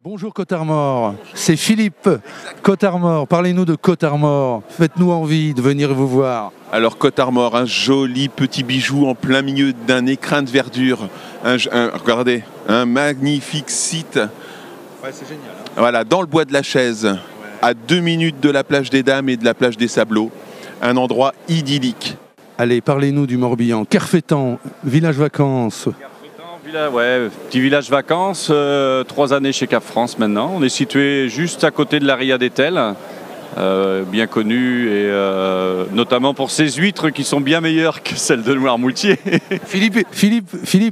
Bonjour Côte-Armor, c'est Philippe Côte-Armor. Parlez-nous de Côte-Armor, faites-nous envie de venir vous voir. Alors Côte-Armor, un joli petit bijou en plein milieu d'un écrin de verdure. Regardez, un magnifique site. Ouais, c'est génial. Hein. Voilà, dans le bois de la Chaise, à 2 minutes de la plage des Dames et de la plage des Sablots. Un endroit idyllique. Allez, parlez-nous du Morbihan. Kerfétan, village vacances. Petit village vacances, 3 années chez Cap France maintenant. On est situé juste à côté de la Ria d'Etel, bien connu, et notamment pour ses huîtres qui sont bien meilleures que celles de Noirmoutier. Philippe.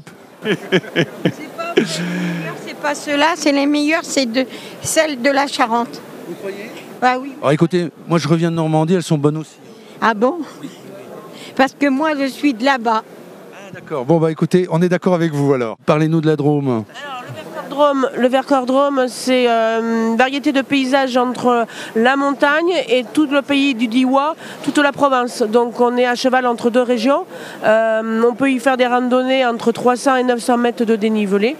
C'est pas ceux-là, c'est les meilleurs, c'est celles de la Charente. Vous croyez ? Ah oui. Alors écoutez, moi je reviens de Normandie, elles sont bonnes aussi. Ah bon ? Parce que moi je suis de là-bas. D'accord, bon bah écoutez, on est d'accord avec vous alors. Parlez-nous de la Drôme. Alors, le Vercors Drôme, c'est une variété de paysages entre la montagne et tout le pays du Diois, toute la Provence. Donc on est à cheval entre 2 régions. On peut y faire des randonnées entre 300 et 900 mètres de dénivelé.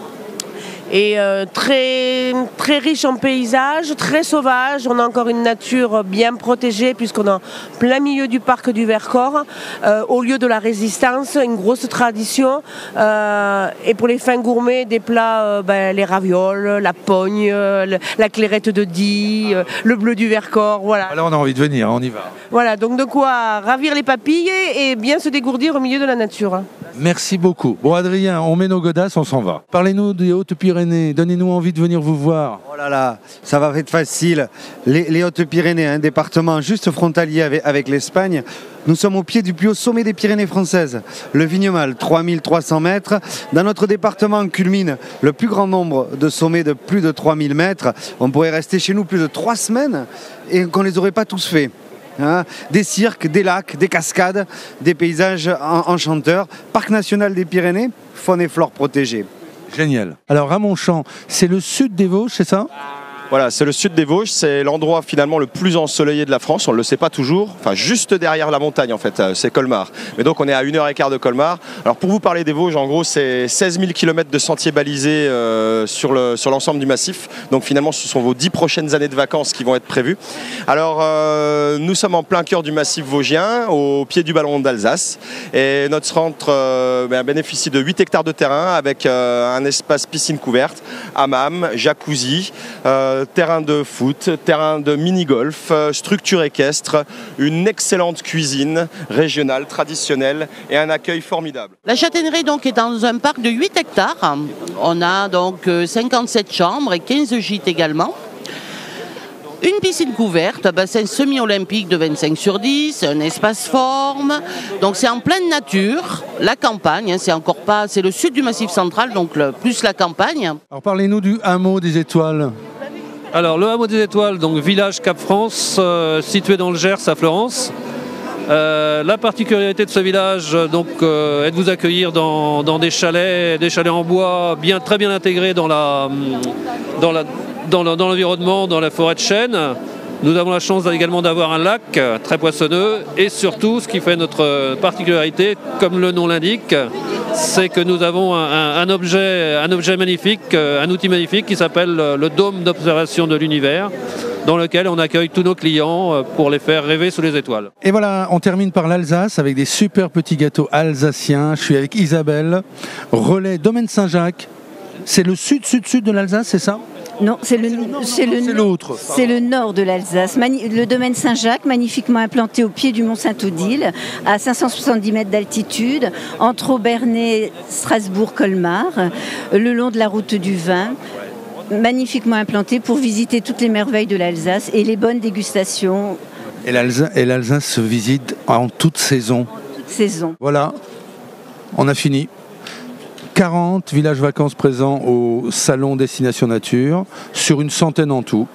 Et très, très riche en paysages, très sauvage. On a encore une nature bien protégée puisqu'on est en plein milieu du parc du Vercors, au lieu de la Résistance, une grosse tradition. Et pour les fins gourmets, des plats, les ravioles, la pogne, la clairette de Die, le bleu du Vercors, voilà. Alors on a envie de venir, on y va. Voilà, donc de quoi ravir les papilles et bien se dégourdir au milieu de la nature. Merci beaucoup. Bon Adrien, on met nos godasses, on s'en va. Parlez-nous des Hautes-Pyrénées, donnez-nous envie de venir vous voir. Oh là là, ça va être facile. Les Hautes-Pyrénées, un département juste frontalier avec l'Espagne. Nous sommes au pied du plus haut sommet des Pyrénées françaises, le Vignemal, 3300 mètres. Dans notre département culmine le plus grand nombre de sommets de plus de 3000 mètres. On pourrait rester chez nous plus de 3 semaines et qu'on ne les aurait pas tous faits. Hein, des cirques, des lacs, des cascades, des paysages enchanteurs. Parc national des Pyrénées, faune et flore protégée. Génial. Alors Ramonchamp, c'est le sud des Vosges, c'est ça ? Voilà, c'est le sud des Vosges, c'est l'endroit finalement le plus ensoleillé de la France, on ne le sait pas toujours, enfin juste derrière la montagne en fait, c'est Colmar. Mais donc on est à 1h15 de Colmar. Alors pour vous parler des Vosges, en gros c'est 16 000 km de sentiers balisés sur l'ensemble du massif. Donc finalement ce sont vos 10 prochaines années de vacances qui vont être prévues. Alors nous sommes en plein cœur du massif vosgien, au pied du ballon d'Alsace. Et notre centre bénéficie de 8 hectares de terrain avec un espace piscine couverte, hammam, jacuzzi, terrain de foot, terrain de mini-golf, structure équestre, une excellente cuisine régionale, traditionnelle et un accueil formidable. La châtaignerie donc est dans un parc de 8 hectares. On a donc 57 chambres et 15 gîtes également. Une piscine couverte, un bassin semi-olympique de 25 sur 10, un espace forme. Donc c'est en pleine nature, la campagne, c'est le sud du Massif central, donc plus la campagne. Alors parlez-nous du hameau des Étoiles. Alors le hameau des Étoiles, donc village Cap France, situé dans le Gers à Florence. La particularité de ce village est de vous accueillir dans des chalets en bois très bien intégrés dans l'environnement, dans la forêt de chênes. Nous avons la chance également d'avoir un lac très poissonneux et surtout ce qui fait notre particularité, comme le nom l'indique, c'est que nous avons un objet magnifique, un outil magnifique qui s'appelle le dôme d'observation de l'univers, dans lequel on accueille tous nos clients pour les faire rêver sous les étoiles. Et voilà, on termine par l'Alsace avec des super petits gâteaux alsaciens. Je suis avec Isabelle, relais Domaine Saint-Jacques. C'est le sud de l'Alsace, c'est ça ? Non, c'est l'autre. C'est le nord de l'Alsace. Le domaine Saint-Jacques, magnifiquement implanté au pied du mont Saint-Odile, à 570 mètres d'altitude, entre Aubernais, Strasbourg, Colmar, le long de la route du vin, magnifiquement implanté pour visiter toutes les merveilles de l'Alsace et les bonnes dégustations. Et l'Alsace se visite en toute saison. Voilà, on a fini. 40 villages vacances présents au salon Destination Nature, sur une centaine en tout.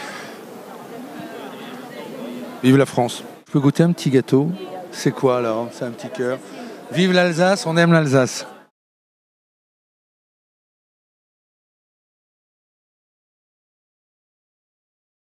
Vive la France. Je peux goûter un petit gâteau ? C'est quoi alors ? C'est un petit cœur. Vive l'Alsace, on aime l'Alsace.